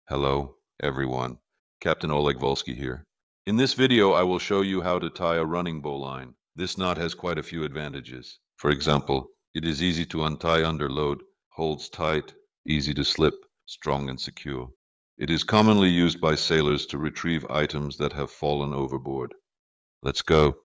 Hello, everyone. Captain Oleg Volsky here. In this video, I will show you how to tie a running bowline. This knot has quite a few advantages. For example, it is easy to untie under load, holds tight, easy to slip, strong and secure. It is commonly used by sailors to retrieve items that have fallen overboard. Let's go.